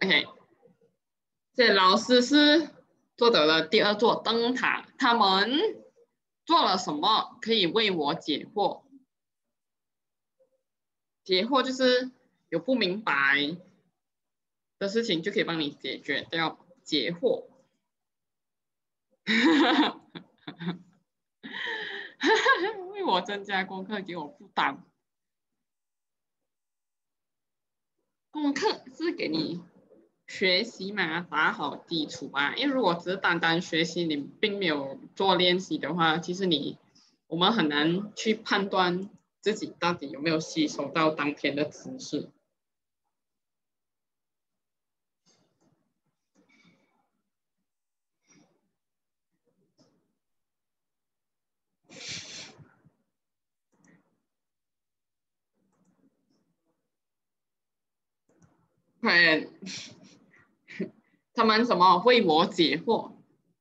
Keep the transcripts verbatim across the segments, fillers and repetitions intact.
OK， 所以老师是作者的第二座灯塔，他们做了什么可以为我解惑？解惑就是有不明白的事情就可以帮你解决掉，解惑。为我增加功课，给我负担。功课是给你学习嘛，打好基础嘛。因为如果只是单单学习，你并没有做练习的话，其实你我们很难去判断自己到底有没有吸收到当天的知识。嗯，他们什么为我解惑？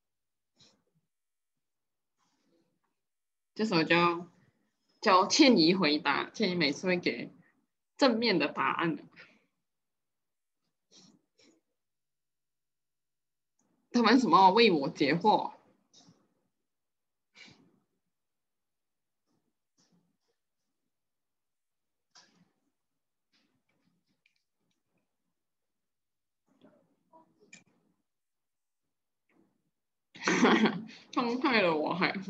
这时候就叫倩怡回答，倩怡每次会给正面的答案的。他们什么为我解惑？痛快了我还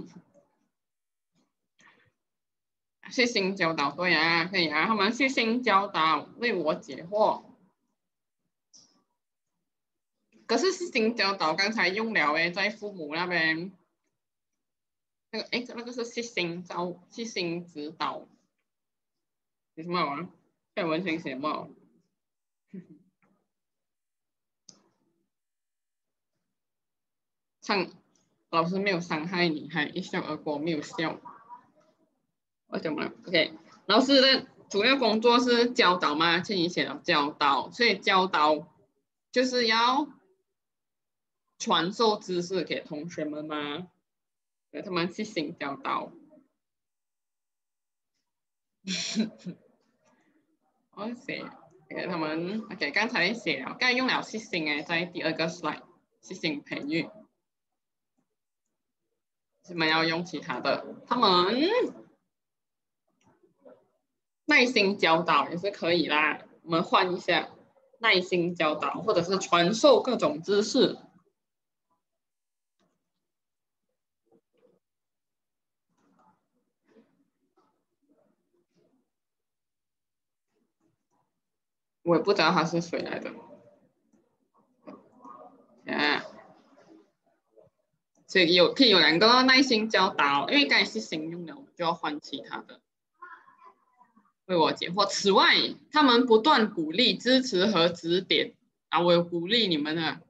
细心教导，对啊，可以啊，他们细心教导为我解惑。可是细心教导刚才用了诶，在父母那边，那个诶，那个是细心教、细心指导，写什么啊？在文献写什么？伤，老师没有伤害你，还一笑而过，没有笑。我怎么了 ？OK， 老师的主要工作是教导嘛，倩怡写了教导，所以教导就是要传授知识给同学们嘛，给他们细心教导。我写给他们 ，OK， 刚才写了，刚才用了细心诶，在第二个 slide， 细心培育。你们要用其他的，他们耐心教导也是可以啦。我们换一下，耐心教导，或者是传授各种知识。我也不知道他是谁来的。啊，所以有可以有两个耐心教导，因为刚才是新用的，我就要换其他的。为我解惑。此外，他们不断鼓励、支持和指点啊，我有鼓励你们啊，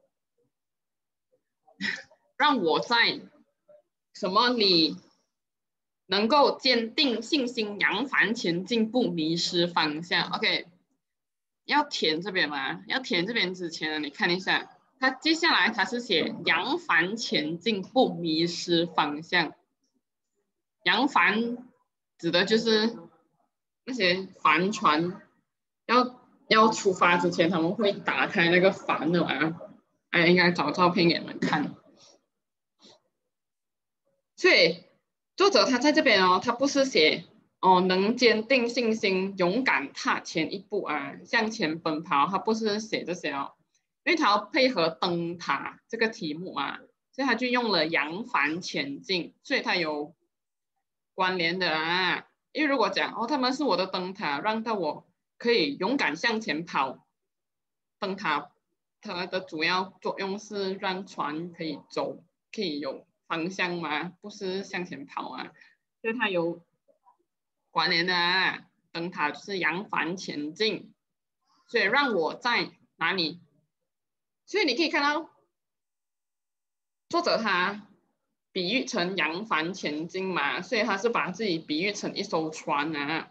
让我在什么里能够坚定信心、扬帆前进，不迷失方向。OK， 要填这边吗？要填这边之前呢，你看一下，它接下来它是写扬帆前进，不迷失方向。扬帆指的就是那些帆船要要出发之前，他们会打开那个帆的嘛。哎，应该找照片给你们看。所以作者他在这边哦，他不是写哦能坚定信心，勇敢踏前一步啊，向前奔跑，他不是写这些哦，因为他要配合灯塔这个题目啊，所以他就用了扬帆前进，所以他有关联的啊。因为如果讲哦，他们是我的灯塔，让到我可以勇敢向前跑，灯塔它的主要作用是让船可以走，可以有方向嘛，不是向前跑啊，所以它有关联的啊。灯塔就是扬帆前进，所以让我在哪里？所以你可以看到作者他比喻成扬帆前进嘛，所以他是把自己比喻成一艘船啊。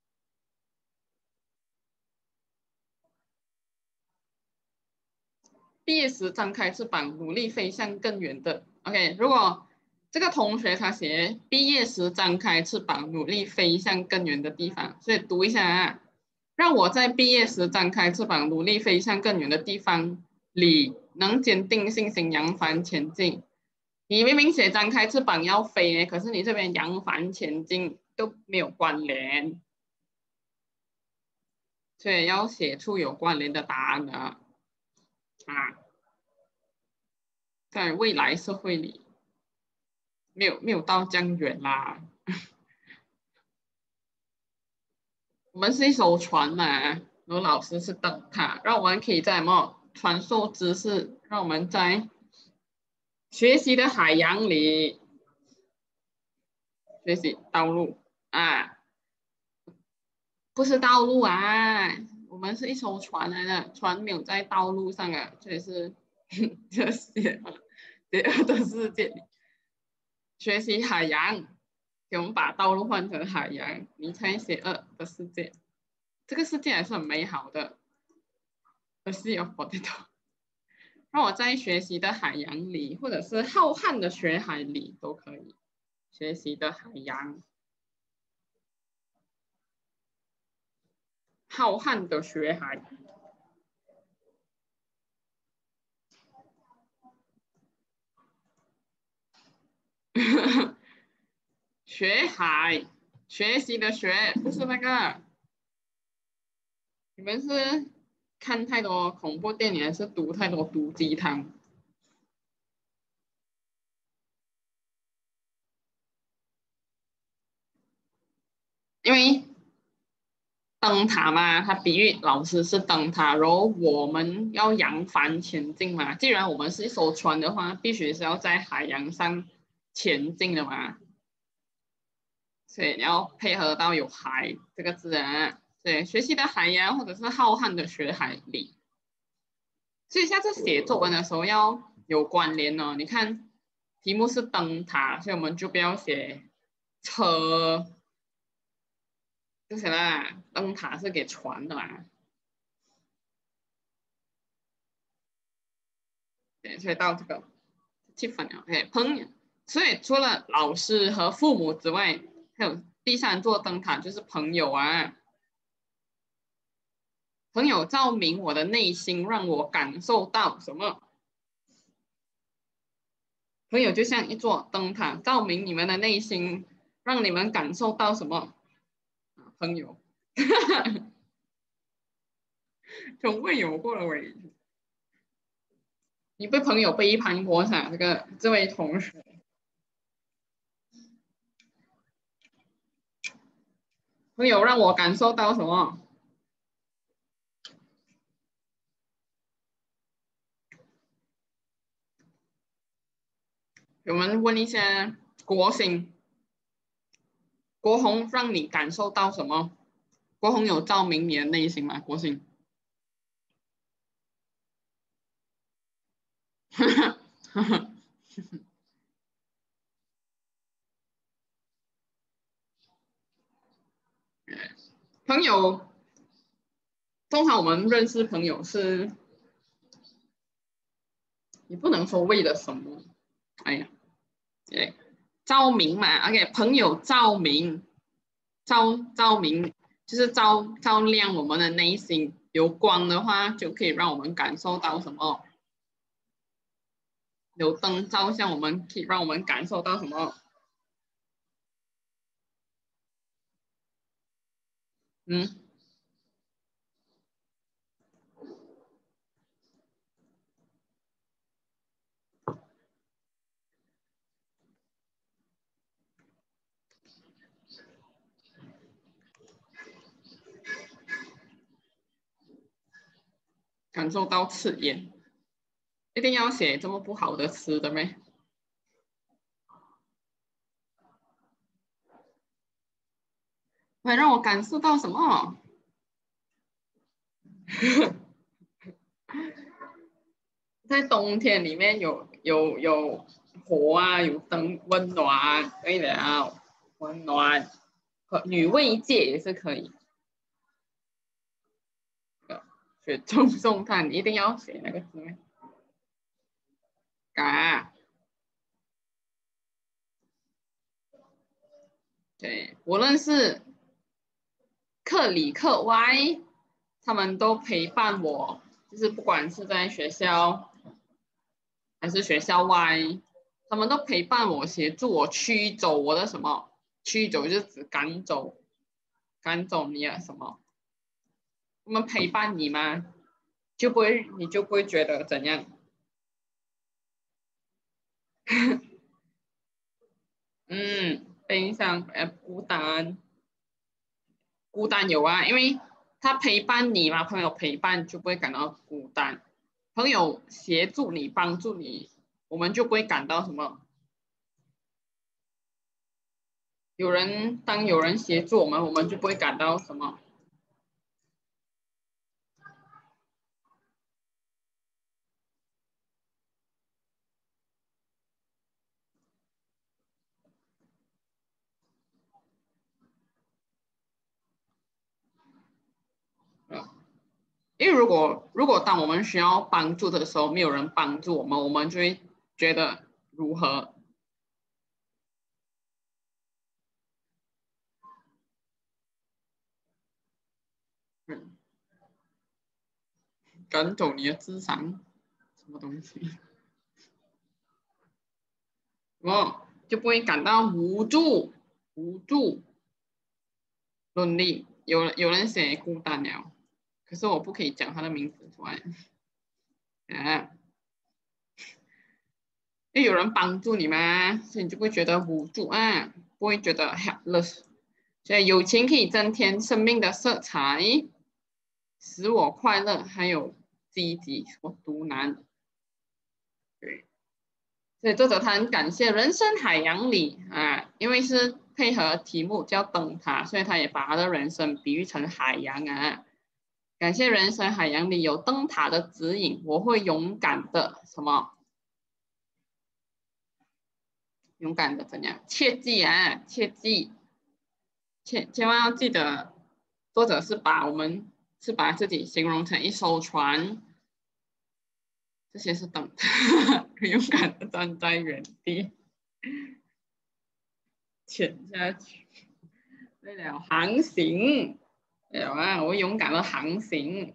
毕业时张开翅膀，努力飞向更远的。OK， 如果这个同学他写毕业时张开翅膀，努力飞向更远的地方，所以读一下啊。 让我在毕业时张开翅膀，努力飞向更远的地方里，能坚定信心，扬帆前进。你明明写张开翅膀要飞，可是你这边扬帆前进都没有关联，所以要写出有关联的答案的啊。在未来社会里，没有没有到这样远啦。我们是一艘船嘛，然后老师是灯塔，让我们可以在什么传授知识，让我们在学习的海洋里学习道路啊，不是道路啊，我们是一艘船来的，船没有在道路上啊，所以是这些邪恶的世界里学习海洋，给我们把道路换成海洋，你猜邪恶的世界。这个世界还是很美好的。A sea of potato。让我在学习的海洋里，或者是浩瀚的学海里都可以。学习的海洋，浩瀚的学海。学海，学习的学，不是那个。你们是看太多恐怖电影，还是读太多毒鸡汤？因为灯塔嘛，它比喻老师是灯塔，然后我们要扬帆前进嘛。既然我们是一艘船的话，必须是要在海洋上前进的嘛。所以你要配合到有海这个字啊，对，学习的海洋或者是浩瀚的学海里。所以下次写作文的时候要有关联哦。你看题目是灯塔，所以我们就不要写车。就什么灯塔是给船的嘛？对，所以到这个气氛了。OK，朋友，所以除了老师和父母之外，还有第三座灯塔就是朋友啊。朋友照明我的内心，让我感受到什么？朋友就像一座灯塔，照明你们的内心，让你们感受到什么？朋友，从未有过的委屈。你被朋友背叛过噻？这个这位同学，朋友让我感受到什么？我们问一下国兴，国红让你感受到什么？国红有照明你的内心吗？国兴，朋友，通常我们认识朋友是，你不能说为了什么，哎呀，对，照明嘛 ，OK，朋友照明，照照明就是照照亮我们的内心，有光的话就可以让我们感受到什么？有灯照向我们，可以让我们感受到什么？嗯，感受到刺眼，一定要写这么不好的词的咩？会让我感受到什么？在冬天里面有有有火啊，有灯，温暖，可以的啊，温暖和女慰藉也是可以。雪中送炭一定要写那个字吗？嘎，对，无论是克里克歪， 他们都陪伴我，就是不管是在学校还是学校外，他们都陪伴我，协助我驱走我的什么？驱走就是指赶走，赶走你啊什么？他们陪伴你吗？就不会，你就不会觉得怎样？嗯，悲伤呃孤单，孤单有啊，因为他陪伴你嘛，朋友陪伴就不会感到孤单，朋友协助你帮助你，我们就不会感到什么。有人当有人协助我们，我们就不会感到什么。因为如果如果当我们需要帮助的时候，没有人帮助我们，我们就会觉得如何？嗯，赶走你的智商，什么东西？哦，就不会感到无助、无助、lonely。有有人写孤单了，可是我不可以讲他的名字出来。啊，因为有人帮助你嘛，所以你就不会觉得无助啊，不会觉得 helpless。所以友情可以增添生命的色彩，使我快乐，还有积极。我独男，对，所以作者他很感谢人生海洋里啊，因为是配合题目叫灯塔，所以他也把他的人生比喻成海洋啊。感谢人生海洋里有灯塔的指引，我会勇敢的什么？勇敢的怎样？切记啊，切记，千千万要记得，作者是把我们是把自己形容成一艘船，这些是等勇敢的站在原地，潜下去，为了航行，对啊，我勇敢的航行，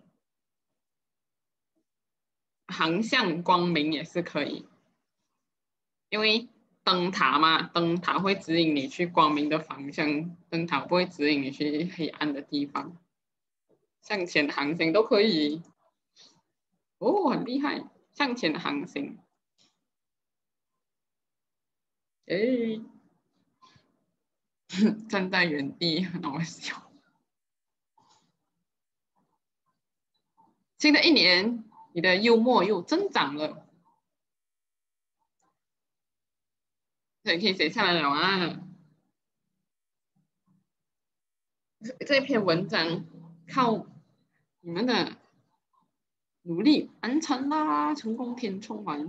航向光明也是可以，因为灯塔嘛，灯塔会指引你去光明的方向，灯塔不会指引你去黑暗的地方，向前航行都可以。哦，很厉害，向前航行。哎，站在原地很好笑。新的一年，你的幽默又增长了，所以可以写下来了啊。这篇文章靠你们的努力完成啦，成功填充完。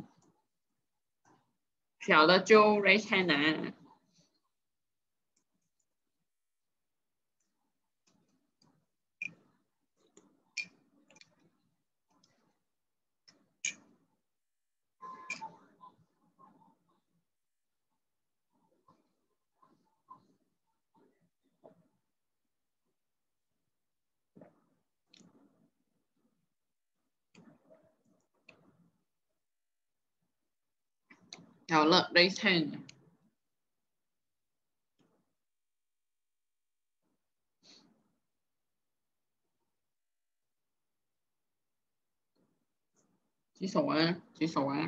小的就 raise hand 啊。好了，raise hand。举手啊，举手啊。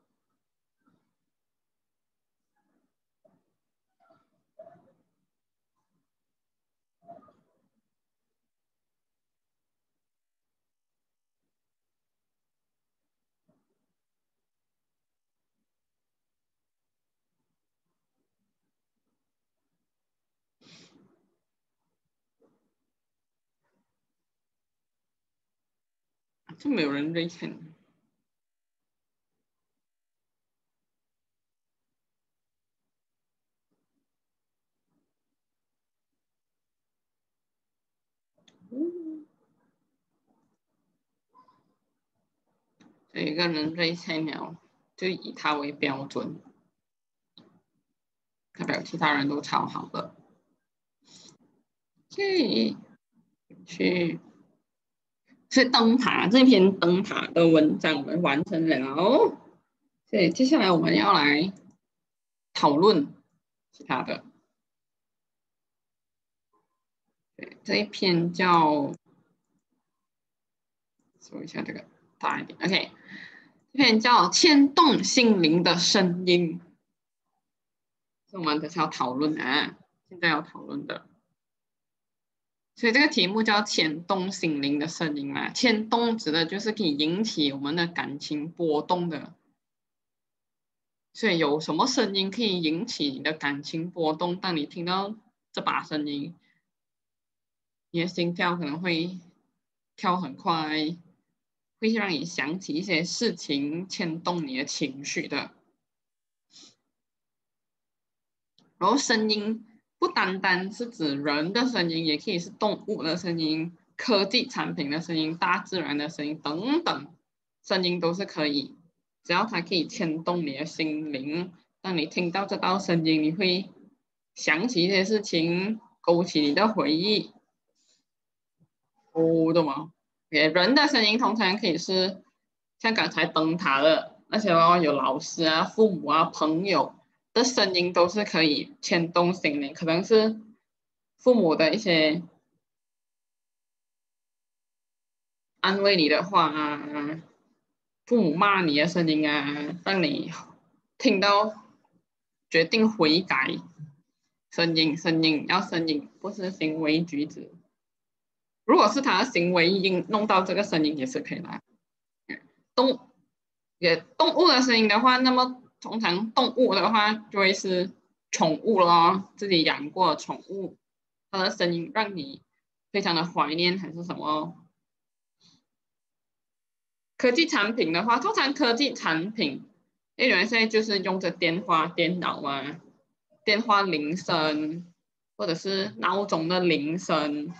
就没有人 raise hand。嗯，有一个人 raise hand 了，就以他为标准，代表其他人都超好的。去去。 所以灯塔这篇灯塔的文章我们完成了，所以接下来我们要来讨论其他的。对，这一篇叫，搜一下这个大一点 ，OK， 这篇叫牵动心灵的声音，是我们等下要讨论啊，现在要讨论的。所以这个题目叫牵动心灵的声音嘛，牵动指的就是可以引起我们的感情波动的。所以有什么声音可以引起你的感情波动？当你听到这把声音，你的心跳可能会跳很快，会让你想起一些事情，牵动你的情绪的。然后声音不单单是指人的声音，也可以是动物的声音、科技产品的声音、大自然的声音等等，声音都是可以，只要它可以牵动你的心灵。当你听到这道声音，你会想起一些事情，勾起你的回忆。哦，懂吗？人的声音通常可以是像刚才灯塔的那些哦，有老师啊、父母啊、朋友的声音都是可以牵动心灵，可能是父母的一些安慰你的话啊，父母骂你的声音啊，让你听到决定悔改。声音，声音要声音，不是行为举止。如果是他的行为音弄到这个声音也是可以的。动也动物的声音的话，那么通常动物的话就会是宠物咯，自己养过的宠物，它的声音让你非常的怀念还是什么？科技产品的话，通常科技产品，因为有人现在就是用着电话、电脑嘛，电话铃声或者是闹钟的铃声。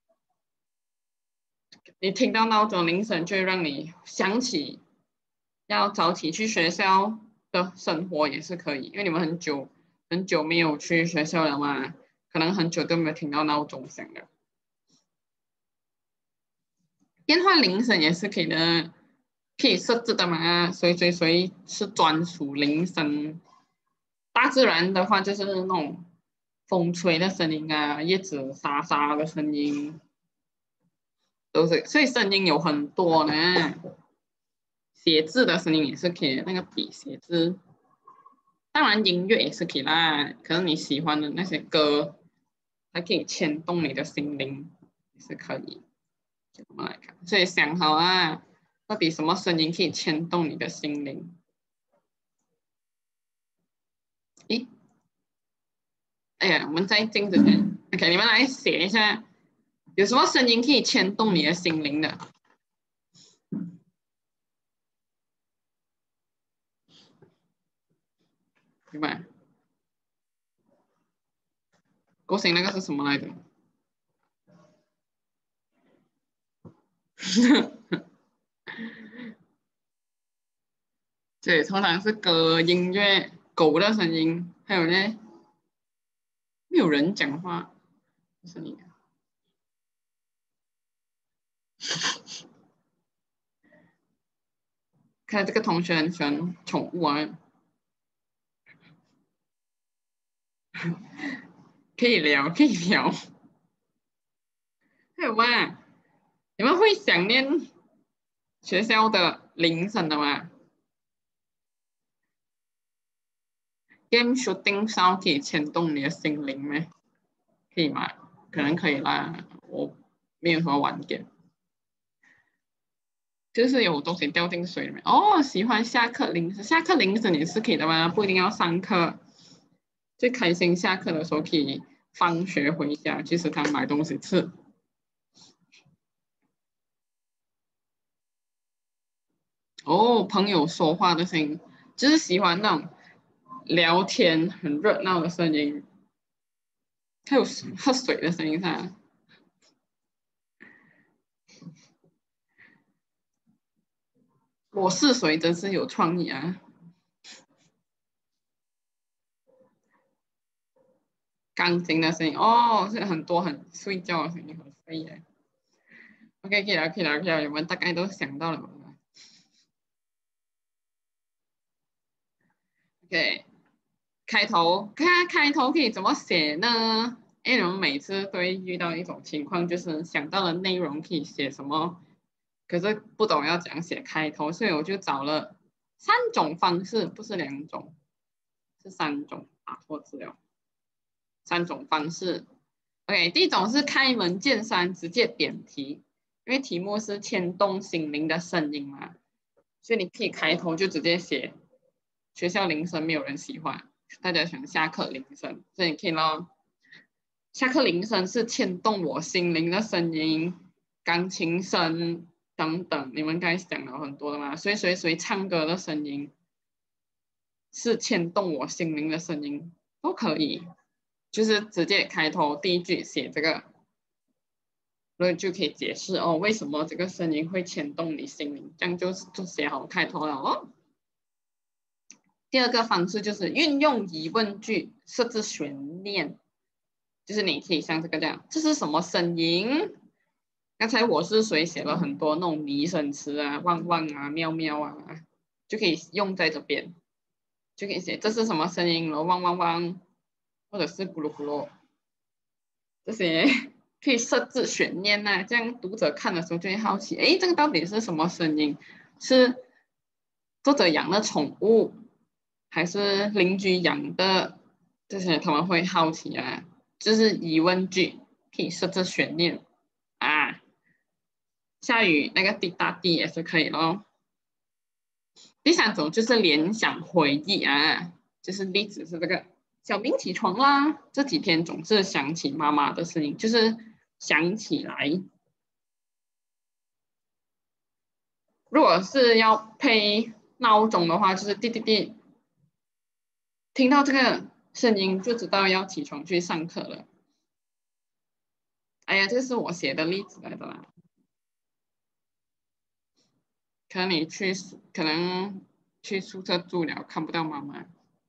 你听到闹钟铃声，就会让你想起要早起去学校的生活也是可以，因为你们很久很久没有去学校了嘛，可能很久都没有听到闹钟响了。电话铃声也是可以的，可以设置的嘛，谁谁谁是专属铃声。大自然的话就是那种风吹的声音啊，叶子沙沙的声音。都是，所以声音有很多呢。写字的声音也是可以，那个笔写字。当然音乐也是可以啦，可能你喜欢的那些歌，它可以牵动你的心灵，也是可以。我们来看，所以想好啊，到底什么声音可以牵动你的心灵？诶，哎呀，我们在镜子前 ，OK，你们来写一下，有什么声音可以牵动你的心灵的？明白？郭兴那个是什么来着？对，通常是歌、音乐、狗的声音，还有呢，没有人讲话的声音。看这个同学很喜欢宠物啊，可以聊，可以聊。还有吗？你们会想念学校的铃声的吗？Game shooting sound 可以牵动你的心灵吗？可以吗？可能可以啦，我没有什么玩 game，就是有东西掉进水里面。哦，喜欢下课铃声，下课铃声也是可以的吗？不一定要上课，最开心下课的时候可以放学回家去食堂买东西吃。哦，朋友说话的声音，就是喜欢那种聊天很热闹的声音，还有喝水的声音噻。我是谁真是有创意啊！钢琴的声音，哦，是很多很睡觉的声音，很睡耶。 OK，可以了，可以了，可以了，你们大概都想到了吗？OK，开头，看开头可以怎么写呢？因为我们每次都会遇到一种情况，就是想到了内容可以写什么，可是不懂要怎样写开头，所以我就找了三种方式，不是两种，是三种，打错字了，三种方式。OK，第一种是开门见山，直接点题，因为题目是牵动心灵的声音嘛，所以你可以开头就直接写学校铃声没有人喜欢，大家想下课铃声，所以你可以咯，下课铃声是牵动我心灵的声音，钢琴声等等，你们刚才讲了很多的嘛，谁谁谁唱歌的声音是牵动我心灵的声音，都可以，就是直接开头第一句写这个。所以就可以解释哦，为什么这个声音会牵动你心灵，这样就就写好开头了哦。第二个方式就是运用疑问句设置悬念，就是你可以像这个这样，这是什么声音？刚才我是谁写了很多那种拟声词啊，汪汪啊，喵喵啊，就可以用在这边，就可以写这是什么声音了，汪汪汪，或者是咕噜咕噜，这些可以设置悬念呐、啊，这样读者看的时候就会好奇，哎，这个到底是什么声音？是作者养的宠物，还是邻居养的？这些他们会好奇啊，就是疑问句，可以设置悬念啊。下雨那个滴答滴也是可以咯。第三种就是联想回忆啊，就是例子是这个。小明起床啦，这几天总是想起妈妈的声音，就是想起来。如果是要配闹钟的话，就是滴滴滴，听到这个声音就知道要起床去上课了。哎呀，这是我写的例子来的啦。可能你去，可能去宿舍住了，看不到妈妈，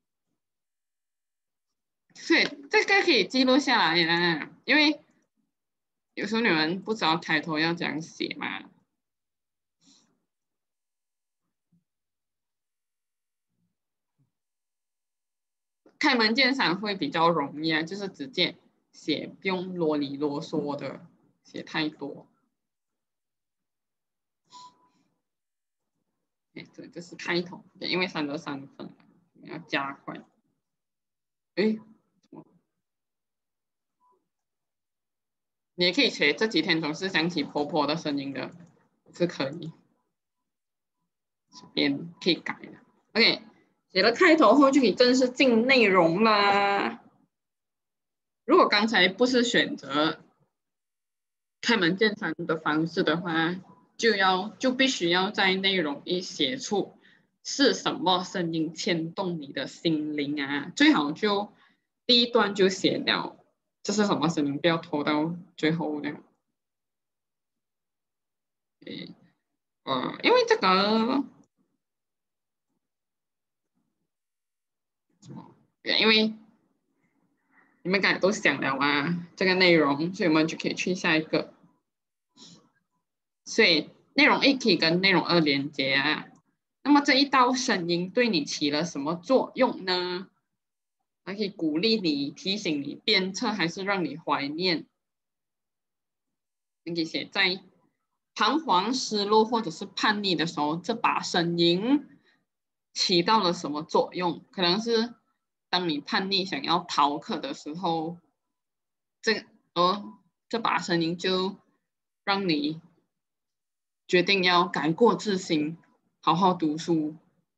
所以这个可以记录下来呀，因为有时候你们不知道开头要怎样写嘛。开门见山会比较容易啊，就是直接写，不用啰里啰嗦的写太多。哎，对，这是开头，因为三得三分，要加快。哎，你也可以写这几天总是想起婆婆的声音的，是可以，这边可以改的。OK，写了开头后就可以正式进内容啦。如果刚才不是选择开门见山的方式的话，就要就必须要在内容一写出是什么声音牵动你的心灵啊，最好就第一段就写了这是什么声音，不要拖到最后那样。呃，因为这个因为你们刚才都想了啊，这个内容，所以我们就可以去下一个。所以内容一可以跟内容二连接啊。那么这一道声音对你起了什么作用呢？它可以鼓励你、提醒你、鞭策，还是让你怀念？你可以写在彷徨、失落或者是叛逆的时候，这把声音起到了什么作用？可能是当你叛逆想要逃课的时候，这哦这把声音就让你决定要改过自新，好好读书。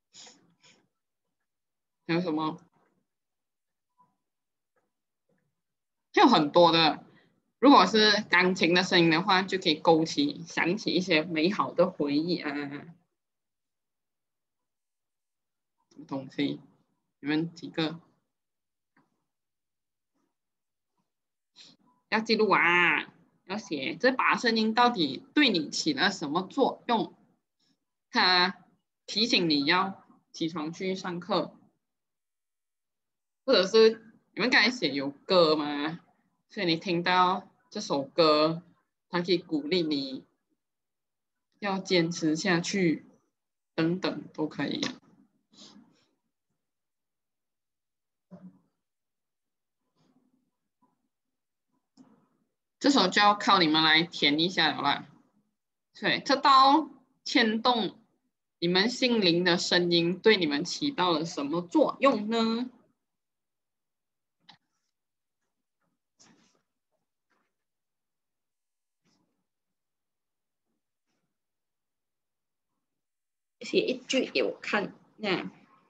还有什么？还有很多的。如果是钢琴的声音的话，就可以勾起、想起一些美好的回忆啊。什么东西？你们几个要记录啊？要写这把声音到底对你起了什么作用？它提醒你要起床去上课，或者是你们刚才写有歌吗？所以你听到这首歌，它可以鼓励你要坚持下去，等等都可以。这首就要靠你们来填一下了啦。对，这道牵动你们心灵的声音，对你们起到了什么作用呢？写一句给我看。那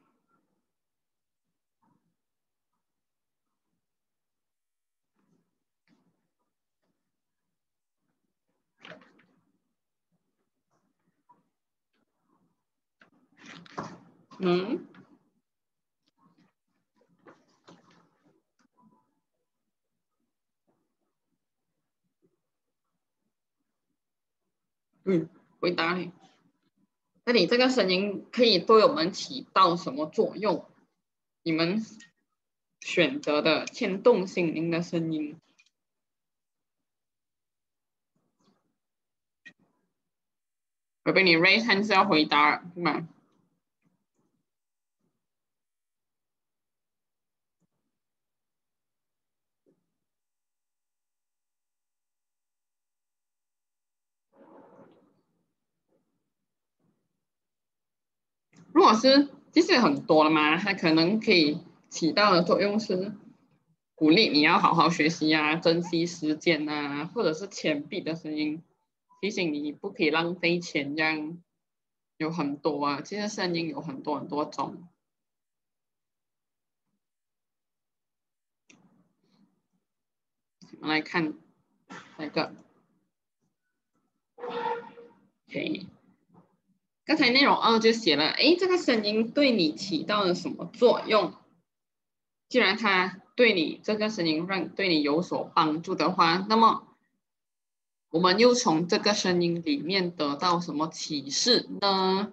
嗯，嗯，回答你。那你这个声音可以对我们起到什么作用？你们选择的牵动心灵的声音。我被你 raise hand 是要回答是吗？如果是其实很多了嘛，它可能可以起到的作用是鼓励你要好好学习啊，珍惜时间啊，或者是钱币的声音提醒你不可以浪费钱，这样有很多啊。其实声音有很多很多种。我们来看那个 ，OK， 刚才内容二就写了，哎，这个声音对你起到了什么作用？既然它对你这个声音让对你有所帮助的话，那么我们又从这个声音里面得到什么启示呢？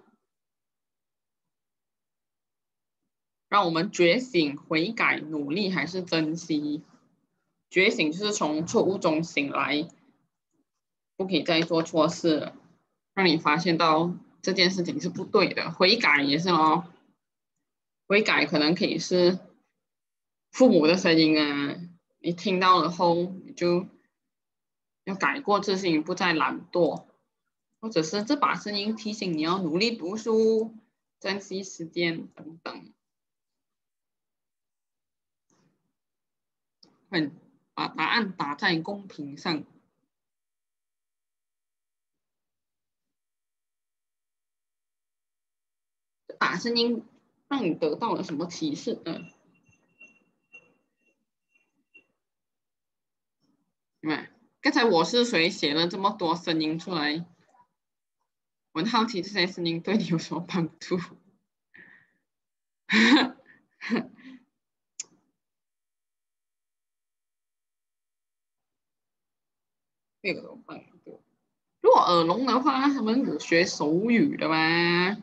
让我们觉醒、悔改、努力还是珍惜？觉醒就是从错误中醒来，不可以再做错事了，让你发现到这件事情是不对的。悔改也是哦，悔改可能可以是父母的声音啊，你听到了后你就要改过自新，不再懒惰，或者是这把声音提醒你要努力读书、珍惜时间等等。快把答案打在公屏上。这把声音让你得到了什么启示呢？对吧？刚才我是谁写了这么多声音出来？我很好奇这些声音对你有什么帮助？这个有帮助。如果耳聋的话，他们有学手语的吗？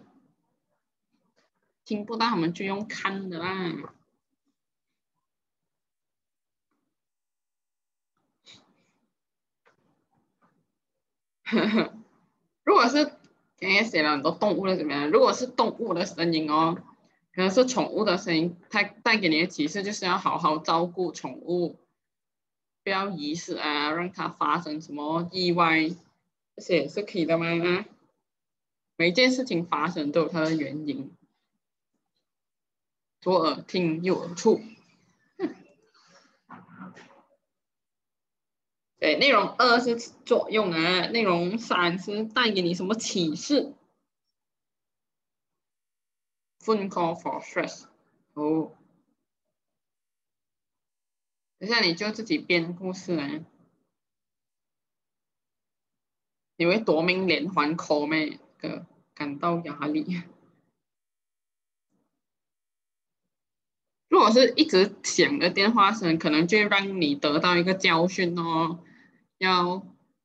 听不到他们就用看的啦。如果是刚才写了很多动物的怎么样？如果是动物的声音哦，可能是宠物的声音，它带给你的启示就是要好好照顾宠物，不要遗失啊，让它发生什么意外，这些也是可以的吗？每一件事情发生都有它的原因，左耳听右耳出。对，内容二是作用啊，内容三是带给你什么启示。Phone call for stress。哦，等下你就自己编故事啊。你会夺命连环 call 咩？个感到压力。如果是一直响的电话声，可能就会让你得到一个教训哦，要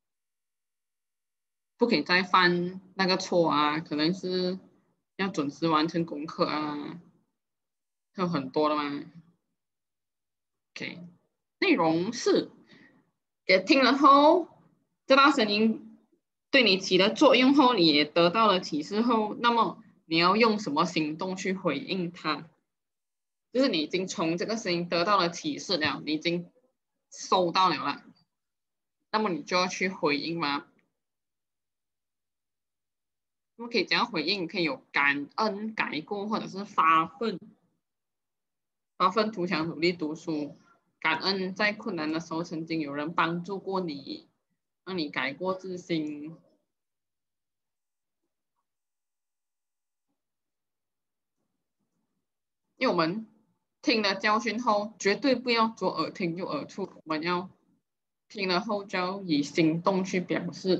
不可以再犯那个错啊，可能是要准时完成功课啊，有很多的嘛。OK，内容是也听了后，这道声音对你起了作用后，你也得到了启示后，那么你要用什么行动去回应它？就是你已经从这个声音得到了启示了，你已经收到了了，那么你就要去回应嘛。那么可以怎样回应？可以有感恩、改过，或者是发奋，发奋图强、努力读书。感恩在困难的时候曾经有人帮助过你，让你改过自新。因为我们听了教训后，绝对不要左耳听右耳出，我们要听了后就要以行动去表示。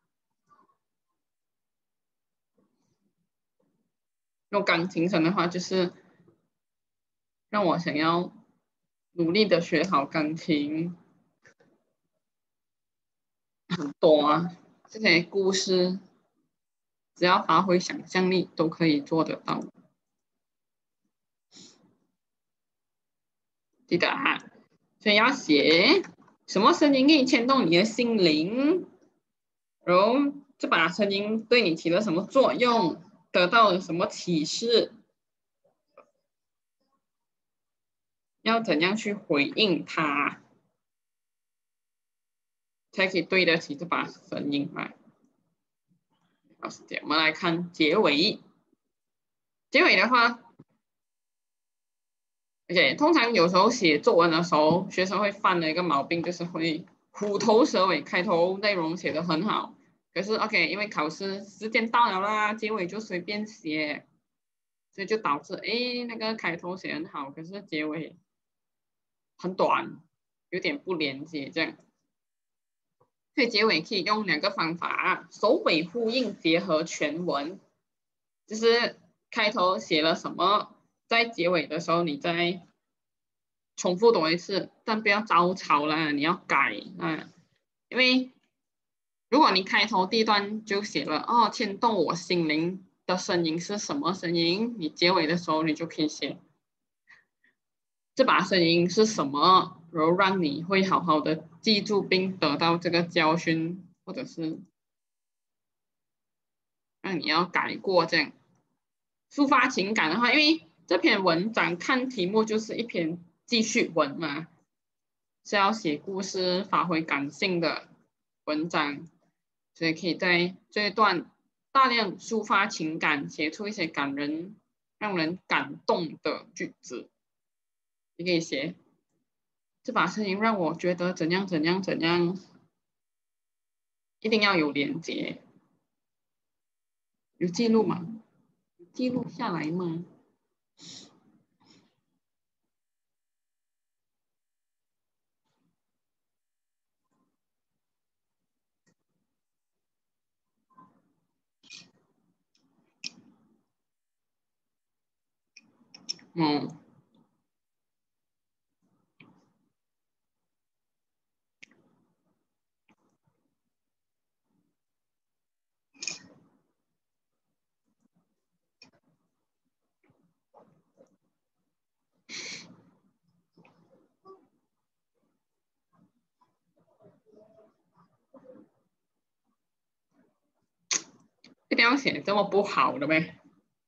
用钢琴声的话，就是让我想要努力的学好钢琴，很多啊，这些故事只要发挥想象力都可以做得到。记得啊，所以要写什么声音可以牵动你的心灵，然后这把声音对你起了什么作用，得到了什么启示，要怎样去回应它，才可以对得起这把声音来。好，时间我们来看结尾。结尾的话 ，OK，通常有时候写作文的时候，学生会犯的一个毛病就是会虎头蛇尾，开头内容写得很好，可是 OK，因为考试时间到了啦，结尾就随便写，所以就导致哎那个开头写很好，可是结尾很短，有点不连接这样。所以结尾可以用两个方法，首尾呼应，结合全文，就是开头写了什么，在结尾的时候你再重复多一次，但不要照抄啦，你要改啊，因为如果你开头第一段就写了哦，牵动我心灵的声音是什么声音，你结尾的时候你就可以写这把声音是什么，然后让你会好好的记住并得到这个教训，或者是让你要改过这样。抒发情感的话，因为这篇文章看题目就是一篇记叙文嘛，是要写故事、发挥感性的文章，所以可以在这一段大量抒发情感，写出一些感人、让人感动的句子。你可以写这把声音让我觉得怎样怎样怎样，一定要有连接，有记录吗？记录下来吗？嗯。一定要写这么不好的呗？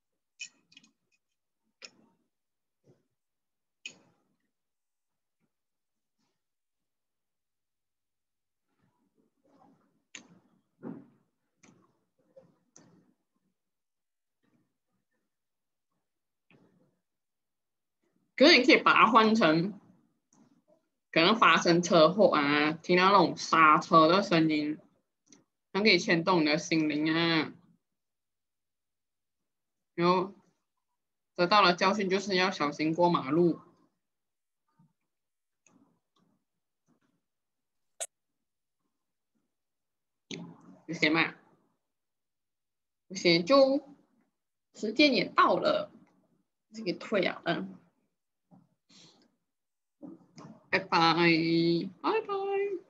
可是你可以把它换成，可能发生车祸啊，听到那种刹车的声音，它可以牵动你的心灵啊。然后得到了教训就是要小心过马路。有些嘛，有些就时间也到了，这个退了，嗯，拜拜，拜拜。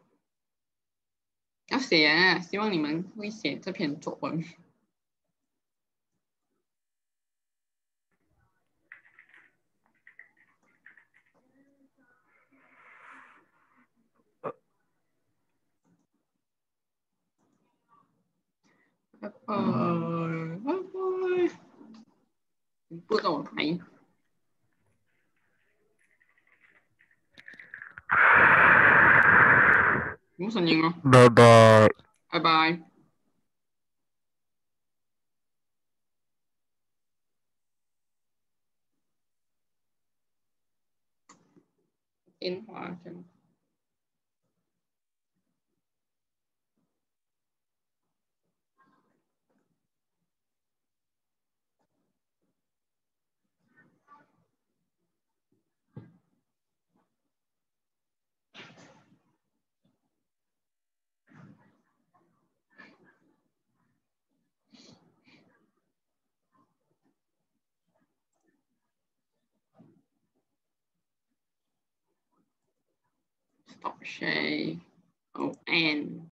要写啊，希望你们会写这篇作文。 拜拜，拜拜。不懂我拍。什么声音啊？ 拜拜。 拜拜。电话声。Stop share. Oh, and